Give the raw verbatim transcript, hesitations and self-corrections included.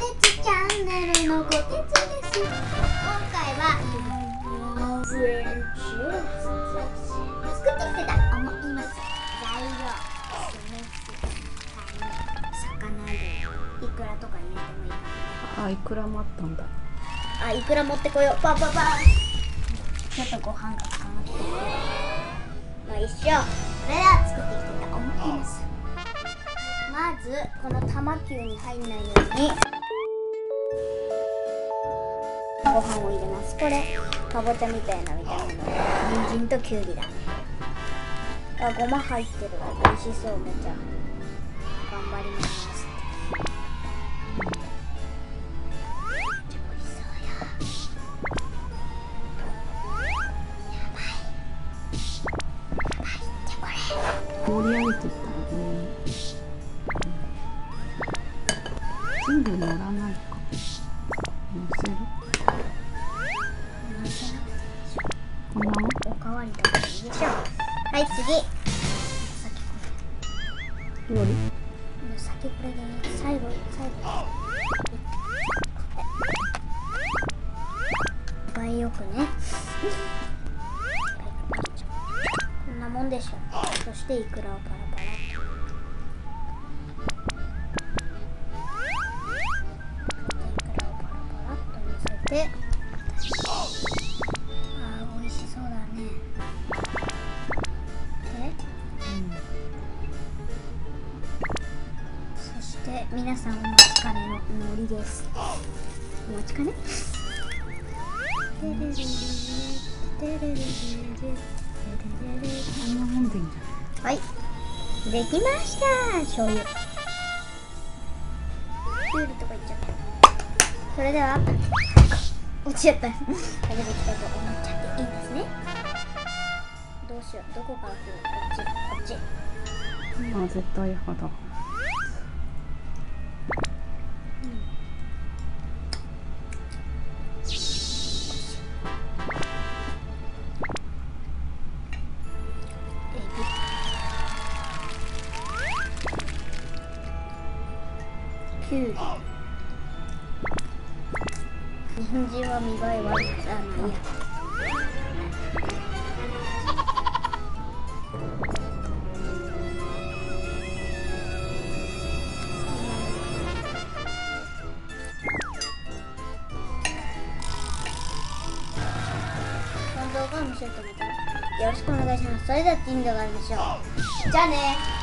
てつチャンネルのこてつです。今回はフレンチ作ってきてた思います。材料、酢飯、カニ、魚類、イクラとか入れてもいいかな。 あ、イクラもあったんだ。 あ、イクラ持ってこよう。パパパちょっとご飯がかかってて、まあ一緒。それでは作っていきたいと思います。まずこの玉球に入んないようにご飯を入れます。これかぼちゃみたいな見た目の人参ときゅうりだね。あ、ごま入ってる。美味しそう。めちゃ頑張ります。 盛り上げていったらね、全部乗らないか。乗せる？ 乗せなくていいでしょ。 こんなの？ おかわりとかいいでしょ。はい、次。さっきこれ。 料理？ 先これで最後最後。倍よくね。こんなもんでしょ。そしてイクラをパラパラ。イクラをパラパラっと乗せて。あー、美味しそうだね。で、うん、そして皆さんお待ちかねの海苔です。お待ちかね。テレレレレテレレレレこんなもんでいいんじゃない？ はい、できました。醤油、きゅうりとかいっちゃった。それでは落ちちゃった。食べていきたいと思っちゃっていいんですね。どうしよう、どこから来る？こっちこっち。 あ、絶対派だ。 きゅうり、人参は見栄え悪いからまあいいや。この動画が面白いと思ったらよろしくお願いします。それでは次の動画で会いましょう。じゃあね。